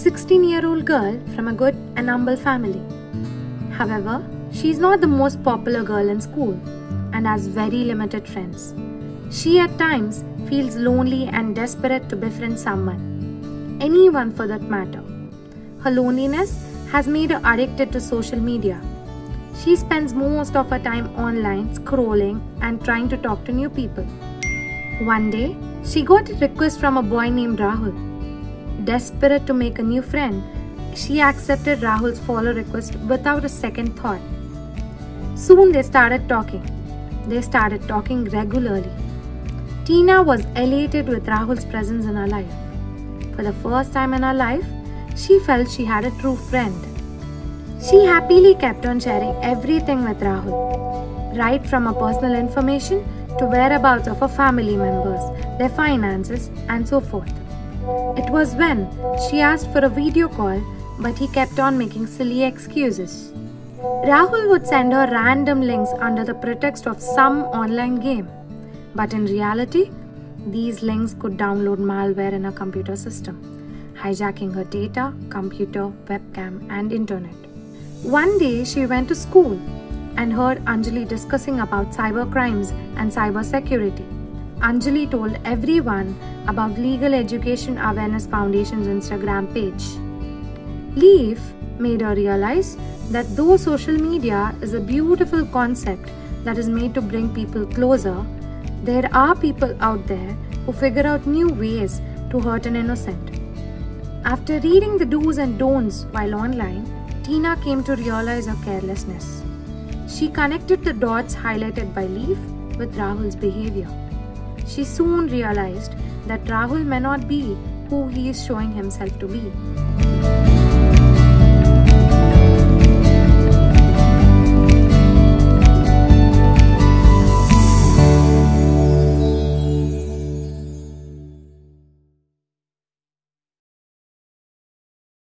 16-year-old girl from a good and humble family. However, she is not the most popular girl in school and has very limited friends. She at times feels lonely and desperate to befriend someone, anyone for that matter. Her loneliness has made her addicted to social media. She spends most of her time online scrolling and trying to talk to new people. One day, she got a request from a boy named Rahul. Desperate to make a new friend, she accepted Rahul's follow request without a second thought. Soon they started talking. They started talking regularly. Tina was elated with Rahul's presence in her life. For the first time in her life, she felt she had a true friend. She happily kept on sharing everything with Rahul, right from her personal information to whereabouts of her family members, their finances, and so forth. It was when she asked for a video call, but he kept on making silly excuses. Rahul would send her random links under the pretext of some online game, but in reality, these links could download malware in her computer system, hijacking her data, computer, webcam, and internet. One day, she went to school and heard Anjali discussing about cyber crimes and cyber security. Anjali told everyone about Legal Education Awareness Foundation's Instagram page. Leaf made her realize that though social media is a beautiful concept that is made to bring people closer, there are people out there who figure out new ways to hurt an innocent. After reading the do's and don'ts while online, Tina came to realize her carelessness. She connected the dots highlighted by Leaf with Rahul's behavior. She soon realized that Rahul may not be who he is showing himself to be.